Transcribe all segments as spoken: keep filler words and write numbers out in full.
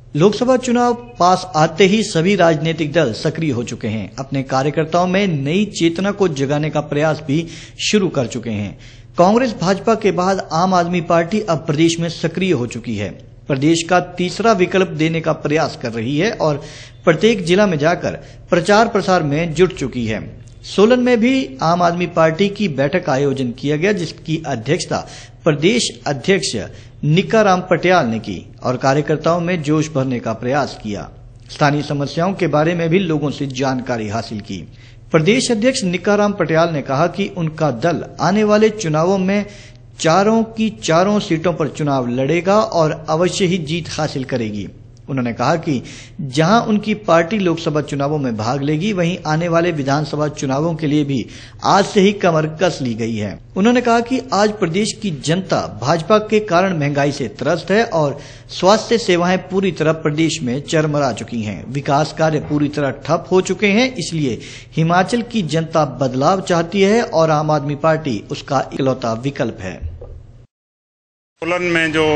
लोकसभा चुनाव पास आते ही सभी राजनीतिक दल सक्रिय हो चुके हैं। अपने कार्यकर्ताओं में नई चेतना को जगाने का प्रयास भी शुरू कर चुके हैं। कांग्रेस भाजपा के बाद आम आदमी पार्टी अब प्रदेश में सक्रिय हो चुकी है। प्रदेश का तीसरा विकल्प देने का प्रयास कर रही है और प्रत्येक जिला में जाकर प्रचार प्रसार में जुट चुकी है। सोलन में भी आम आदमी पार्टी की बैठक का आयोजन किया गया, जिसकी अध्यक्षता प्रदेश अध्यक्ष निक्काराम पटियाल ने की और कार्यकर्ताओं में जोश भरने का प्रयास किया। स्थानीय समस्याओं के बारे में भी लोगों से जानकारी हासिल की। प्रदेश अध्यक्ष निक्काराम पटियाल ने कहा कि उनका दल आने वाले चुनावों में चारों की चारों सीटों पर चुनाव लड़ेगा और अवश्य ही जीत हासिल करेगी। उन्होंने कहा कि जहां उनकी पार्टी लोकसभा चुनावों में भाग लेगी, वहीं आने वाले विधानसभा चुनावों के लिए भी आज से ही कमर कस ली गई है। उन्होंने कहा कि आज प्रदेश की जनता भाजपा के कारण महंगाई से त्रस्त है और स्वास्थ्य सेवाएं पूरी तरह प्रदेश में चरमरा चुकी हैं। विकास कार्य पूरी तरह ठप हो चुके हैं। इसलिए हिमाचल की जनता बदलाव चाहती है और आम आदमी पार्टी उसका इकलौता विकल्प है। सोलन में जो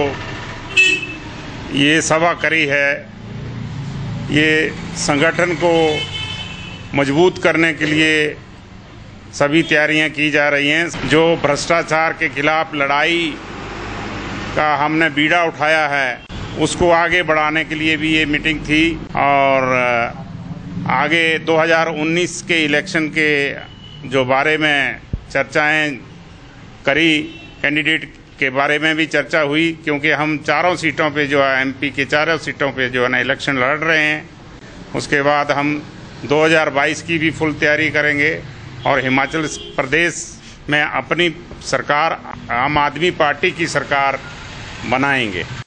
ये सभा करी है, ये संगठन को मजबूत करने के लिए सभी तैयारियां की जा रही हैं। जो भ्रष्टाचार के खिलाफ लड़ाई का हमने बीड़ा उठाया है, उसको आगे बढ़ाने के लिए भी ये मीटिंग थी और आगे दो हज़ार उन्नीस के इलेक्शन के जो बारे में चर्चाएं करी, कैंडिडेट के बारे में भी चर्चा हुई, क्योंकि हम चारों सीटों पे जो है एमपी के चारों सीटों पे जो है ना इलेक्शन लड़ रहे हैं। उसके बाद हम दो हज़ार बाईस की भी फुल तैयारी करेंगे और हिमाचल प्रदेश में अपनी सरकार, आम आदमी पार्टी की सरकार बनाएंगे।